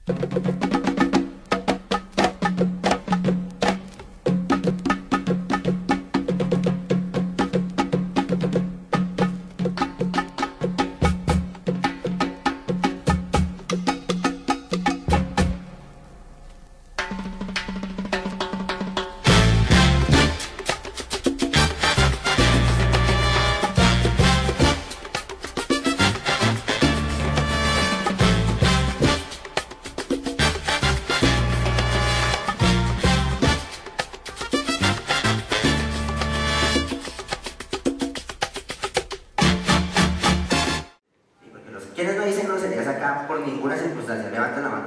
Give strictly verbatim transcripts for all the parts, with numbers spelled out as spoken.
¿Quiénes no dicen groserías acá por ninguna circunstancia? Levanten la mano.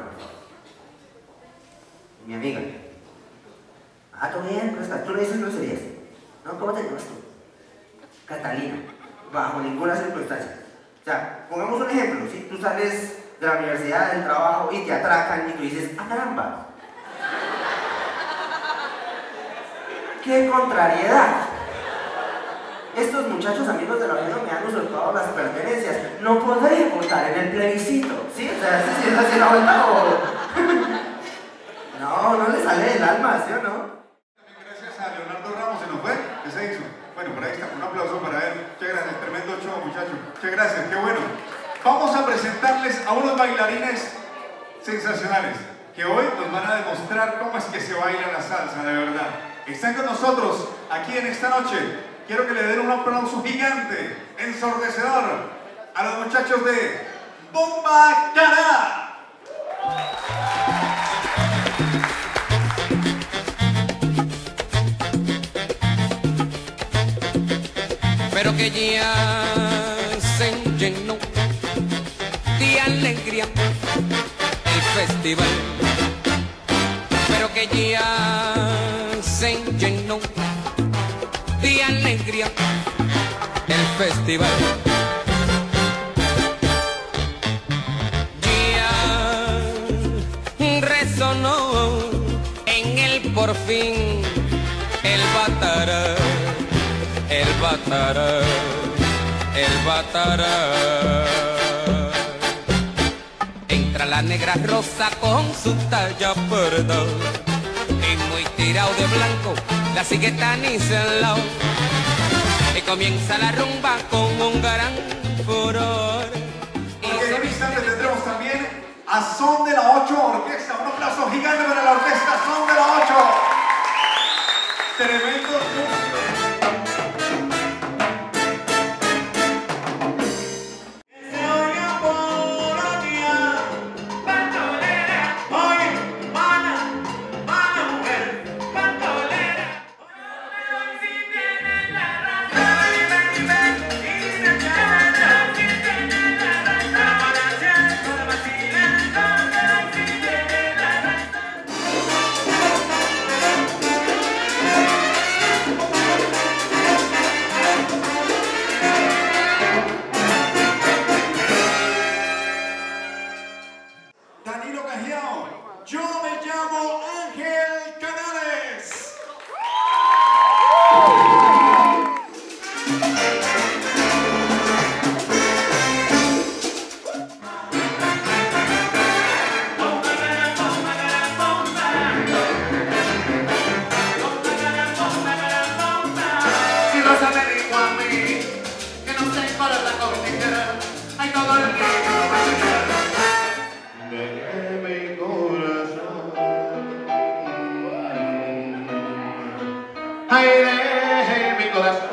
Mi amiga. Ah, todo bien, ¿cómo estás? Tú no dices groserías. No, ¿cómo te llamas tú? Catalina. Bajo ninguna circunstancia. O sea, pongamos un ejemplo, ¿sí? Tú sales de la universidad, del trabajo y te atracan y tú dices, ¡ah, caramba! ¡Qué contrariedad! Estos muchachos amigos de la vida me han usurpado las pertenencias. No podré votar en el plebiscito. ¿Sí? O sea, ¿sí es así la vuelta o...? No, no le sale del alma, ¿sí o no? También gracias a Leonardo Ramos, ¿se nos fue? ¿Qué se hizo? Bueno, por ahí está. Un aplauso para él. Muchas gracias. Tremendo show, muchachos. Muchas gracias. Qué bueno. Vamos a presentarles a unos bailarines sensacionales que hoy nos van a demostrar cómo es que se baila la salsa, de verdad. Están con nosotros aquí en esta noche. Quiero que le den un aplauso gigante, ensordecedor, a los muchachos de Bomba Cara. Pero que ya se llenó de alegría el festival. Pero que ya se llenó de alegría el festival. Ya resonó en el por fin el batará, el batará, el batará. Entra la negra rosa con su talla perdón y muy tirado de blanco la sigue Stanislao y comienza la rumba con un gran furor. Porque en un instante tendremos también a Son de la ocho Orquesta. Un aplauso gigante para la orquesta Son de la ocho. Tremendo músicos. Yo me llamo Ángel Canales. Si no se me dijo a mí que no sé para la cordillera, hay todo el día. Ay, deje mi corazón.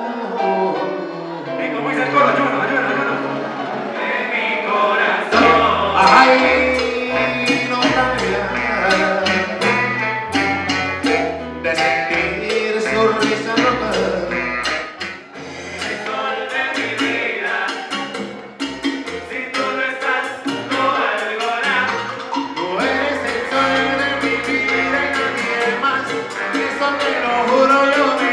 ¿Y cómo dice el coro? Ayúdanos, ayúdanos, ayúdanos. De mi corazón. Ay, no cambia de sentir su risa rota. El sol de mi vida, si tú no estás, no valgo nada. Tú eres el sol de mi vida y nadie más. Eso te lo juro yo.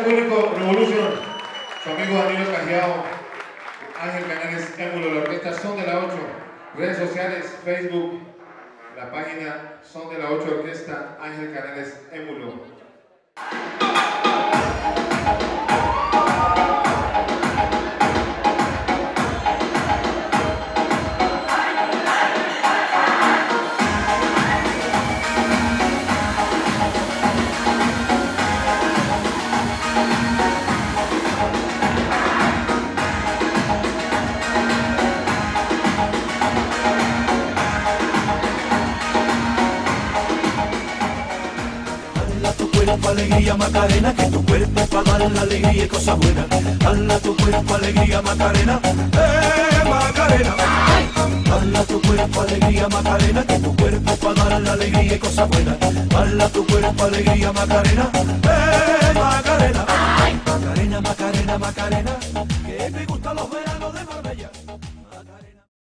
público, Revolution, su amigo Danilo Cajiao, Ángel Canales, Émulo, la orquesta Son de la ocho, redes sociales, Facebook, la página Son de la ocho Orquesta, Ángel Canales, Émulo. Alegría Macarena, que tu cuerpo es para dar la alegría y cosas buenas. Dala tu cuerpo alegría Macarena, eh Macarena. Dala tu cuerpo alegría Macarena, que tu cuerpo es para dar la alegría y cosas buenas. Dala tu cuerpo alegría Macarena, eh Macarena. Macarena, Macarena, Macarena, que me gustan los besos.